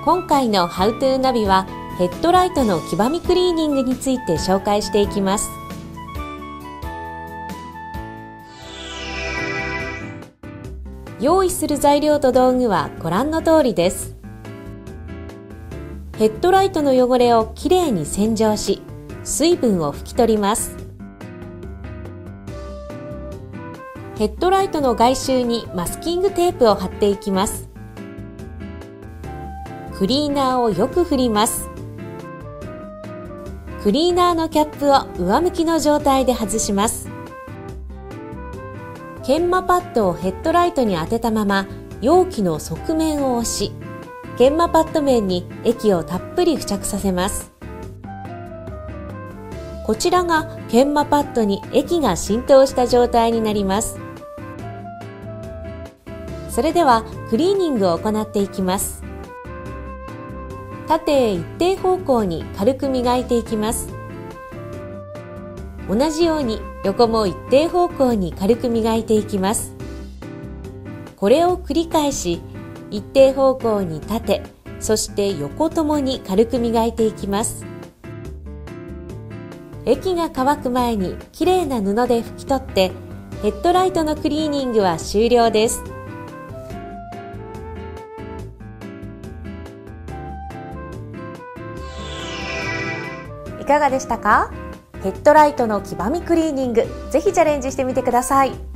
今回の How to ナビはヘッドライトの黄ばみクリーニングについて紹介していきます。用意する材料と道具はご覧の通りです。ヘッドライトの汚れをきれいに洗浄し、水分を拭き取ります。ヘッドライトの外周にマスキングテープを貼っていきます。クリーナーをよく振ります。クリーナーのキャップを上向きの状態で外します。研磨パッドをヘッドライトに当てたまま容器の側面を押し、研磨パッド面に液をたっぷり付着させます。こちらが研磨パッドに液が浸透した状態になります。それではクリーニングを行っていきます。縦へ一定方向に軽く磨いていきます。同じように横も一定方向に軽く磨いていきます。これを繰り返し、一定方向に縦、そして横ともに軽く磨いていきます。液が乾く前にきれいな布で拭き取って、ヘッドライトのクリーニングは終了です。いかがでしたか？ヘッドライトの黄ばみクリーニング、ぜひチャレンジしてみてください。